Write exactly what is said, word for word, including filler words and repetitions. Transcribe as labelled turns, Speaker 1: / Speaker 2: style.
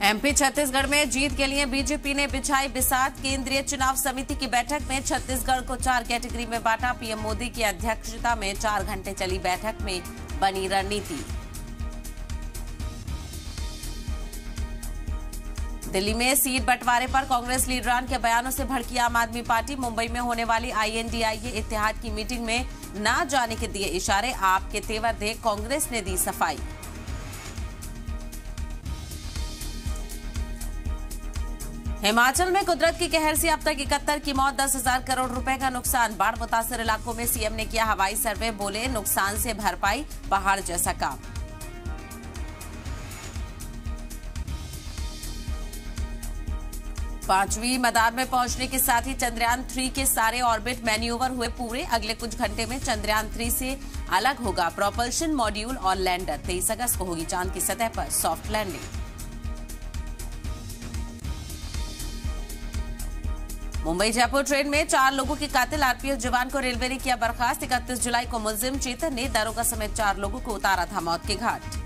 Speaker 1: MP Chhattisgarh में जीत के लिए बीजेपी ने बिछाई बिसात। केंद्रीय चुनाव समिति की बैठक में छत्तीसगढ़ को चार कैटेगरी में बांटा। पीएम मोदी की अध्यक्षता में चार घंटे चली बैठक में बनी रणनीति। दिल्ली में सीट बंटवारे पर कांग्रेस लीडरान के बयानों से भड़की आम आदमी पार्टी। मुंबई में होने वाली आईएनडीआईए इत्तेहाद की मीटिंग में न जाने के दिए इशारे। आप के तेवर देख कांग्रेस ने दी सफाई। हिमाचल में कुदरत की कहर से अब तक इकहत्तर की मौत, दस हजार करोड़ रुपए का नुकसान। बाढ़ मुतासर इलाकों में सीएम ने किया हवाई सर्वे, बोले नुकसान से भरपाई पहाड़ जैसा काम। पांचवी मदार में पहुंचने के साथ ही चंद्रयान थ्री के सारे ऑर्बिट मैन्यूवर हुए पूरे। अगले कुछ घंटे में चंद्रयान थ्री से अलग होगा प्रोपल्शन मॉड्यूल और लैंडर। तेईस अगस्त को होगी चांद की सतह पर soft landing. Mumbai Jaipur train में चार लोगों की कातिल आरपीएफ जवान को रेलवे ने किया बर्खास्त। इकतीस जुलाई को मुलजिम चेतन ने दारोगा समेत चार लोगों को उतारा था मौत के घाट।